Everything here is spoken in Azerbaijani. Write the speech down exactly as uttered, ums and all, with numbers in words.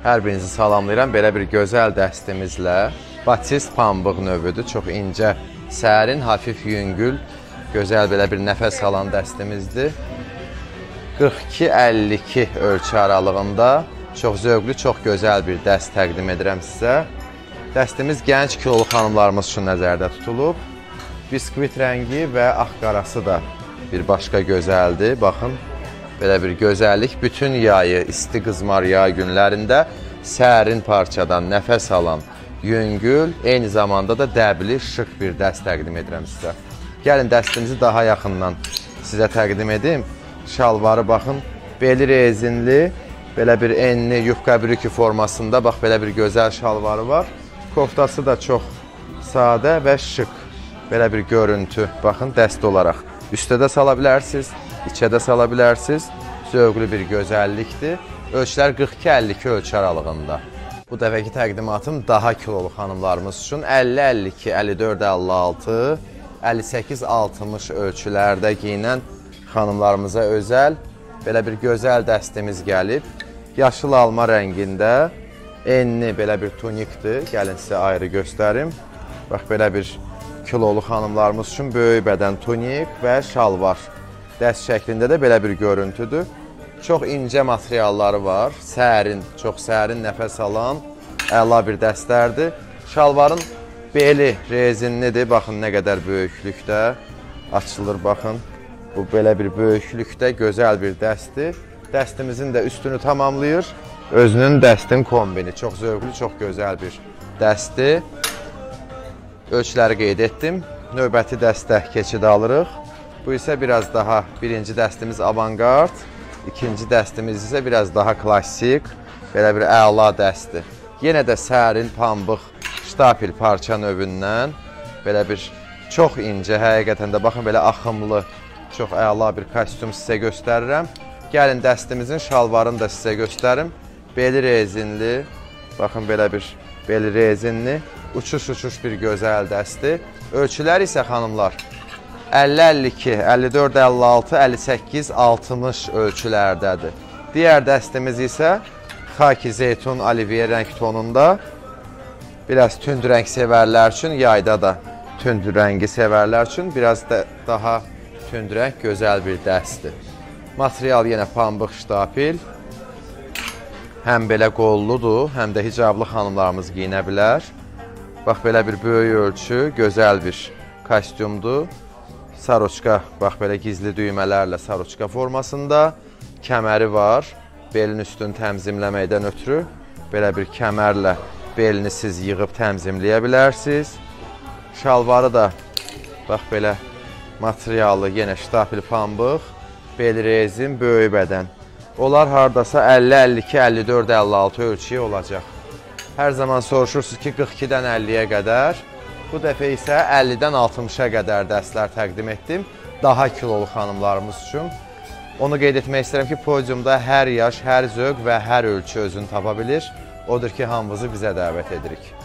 Hər birinizi salamlayıram. Belə bir gözəl dəstimizlə. Batist pambıq növüdür. Çox incə, sərin, hafif yüngül, gözəl belə bir nəfəs alan dəstimizdir. qırx iki əlli iki ölçü aralığında çox zövqlü, çox gözəl bir dəst təqdim edirəm sizə. Dəstimiz gənc kilolu xanımlarımız üçün nəzərdə tutulub. Biskvit rəngi və ağ-qarası da bir başqa gözəldir. Baxın, belə bir gözəllik bütün yayı, isti qızmar yay günlərində sərin parçadan nəfəs alan, yüngül, eyni zamanda da dəbli, şık bir dəst təqdim edirəm sizə. Gəlin dəstimizi daha yaxından sizə təqdim edim. Şalvarı baxın, beli rezinli, belə bir enli, yufka brüki formasında, bax belə bir gözəl şalvarı var. Koftası da çox sadə və şık, belə bir görüntü, baxın, dəst olaraq. Üstə də sala bilərsiniz, içə də sala bilərsiniz. Zövqlü bir gözəllikdir. Ölçülər qırx iki əlli iki ölçü aralığında. Bu dəfəki təqdimatım daha kilolu xanımlarımız üçün əlli əlli iki, əlli dörd əlli altı, əlli səkkiz altmış ölçülərdə giyinən xanımlarımıza özəl belə bir gözəl dəstimiz gəlib. Yaşıl alma rəngində enli belə bir tunikdir. Gəlin sizə ayrı göstərim. Bax, belə bir kilolu xanımlarımız üçün böyük bədən tunik və şalvar. Dəst şəklində də belə bir görüntüdür. Çox incə materialları var. Sərin, çox sərin, nəfəs alan, əla bir dəstlərdir. Şalvarın beli rezinlidir. Baxın, nə qədər böyüklükdə açılır, baxın. Bu belə bir böyüklükdə gözəl bir dəstdir. Dəstimizin də üstünü tamamlayır. Özünün dəstin kombini. Çox zövqlü, çox gözəl bir dəstdir. Ölçüləri qeyd etdim. Növbəti dəstə keçid alırıq. Bu isə biraz daha, birinci dəstimiz avantgard, ikinci dəstimiz isə biraz daha klassik, belə bir əla dəstdir. Yenə də sərin, pambıq, ştapil parça növündən, belə bir çox incə, həqiqətən də baxın, belə axımlı, çox əla bir kostyum sizə göstərirəm. Gəlin dəstimizin şalvarını da sizə göstərim. Beli rezinli, baxın belə bir beli rezinli, uçuş-uçuş bir gözəl dəstir. Ölçülər isə xanımlar, əlli əlli iki, əlli dörd əlli altı, əlli səkkiz altmış ölçülərdədir. Digər dəstimiz isə xaki zeytun olivier rəng tonunda. Biraz tünd rəng sevərlər üçün, yayda da tünd rəngi sevərlər üçün biraz da daha tünd rəng gözəl bir dəstdir. Material yenə pambıq ştapil. Həm belə qolludur, həm də hicablı xanımlarımız giyinə bilər. Bax, belə bir böyük ölçü, gözəl bir kostyumdur. Saroçka, bax, belə gizli düymələrlə saroçka formasında. Kəməri var, belin üstünü təmzimləməkdən ötürü. Belə bir kəmərlə belini siz yığıb təmzimləyə bilərsiniz. Şalvarı da, bax, belə materialı, yenə ştapil pambıq, bel rezin, böyük bədən. Onlar haradasa əlli əlli iki, əlli dörd əlli altı ölçüyə olacaq. Hər zaman soruşursunuz ki, qırx ikidən əlliyə qədər. Bu dəfə isə əllidən altmışa qədər dəstlər təqdim etdim. Daha kilolu xanımlarımız üçün. Onu qeyd etmək istəyirəm ki, podiumda hər yaş, hər zövq və hər ölçü özünü tapa bilir. Odur ki, hamınızı bizə dəvət edirik.